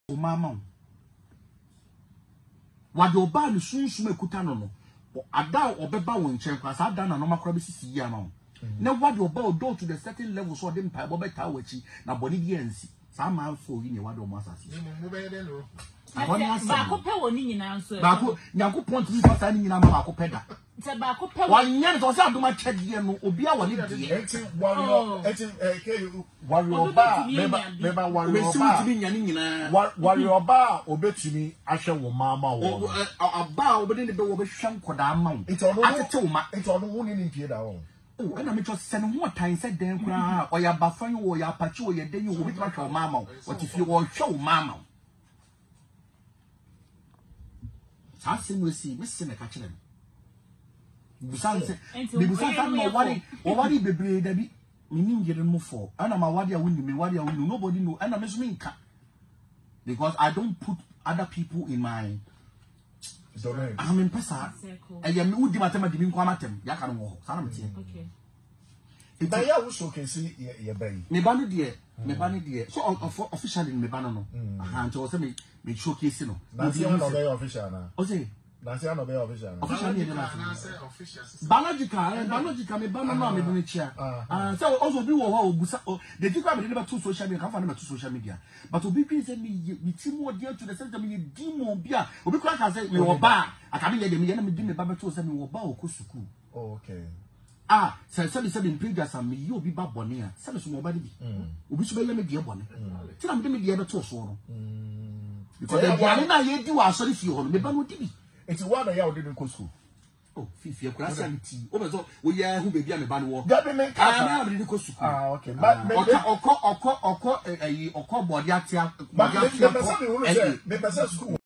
mama wade oba ne sunsun ekuta no ada obeba won nchen kwa sa ada na no makora be sisi ya ma na wade oba odo to the certain level so dem pa bo beta wachi na boni bi ansi sa ma fo yi ne wade o masasi mo be de no ba ko pe woni nyina nso ba ko nyankopon timi fa sa ni nyina ma ba ko peda se ba ko pe wanya to sa adoma chedie no obi a woni de enti warrior ba meba warrior ba timi nyane nyina warrior ba obetimi ahwe wo mama wo aba obedi ne be wo be hwan koda ma wo atete wo ma enti ono wo ni mpie da wo oh and I'm just sending one time said then or ya bafan or ya pachu or ya den you will be track your mama what if you will show mama Sassy will see Miss Sina catching them besides the besides what be brave debbie meaning get move for and I'm a wadia winning me wadia winning nobody know and I'm assuming because I don't put other people in my I'm in Pesa. I am who did my dimi kwamatem. Ya can walk. Okay. If I also can see your bay. Me banu dear. So officially me banu no. And to also me showcase no. Nancy no be official na. O say Nancy no be official. Officially na biological me banu no me do chia. So also be wo busa the people me never to social media, can find to social media. But obi bi say me team more dear to the center me demo bia. Obi kwa ka say me wo ba. Aka be dey me na me di me ba beto say me wo ba okosuku. Okay. Say in previous and me you be ba bone a. Say so mo ba bi. Obi so be me die bone. Ti na me me die beto so no. Because the guy na ye di wa sorry fi ho no me ba no di bi. It's one that you didn't go school. Oh, Fifi, sanity. Oh, so we are who baby and ban walk. That me okay. But oko body atia. But me school.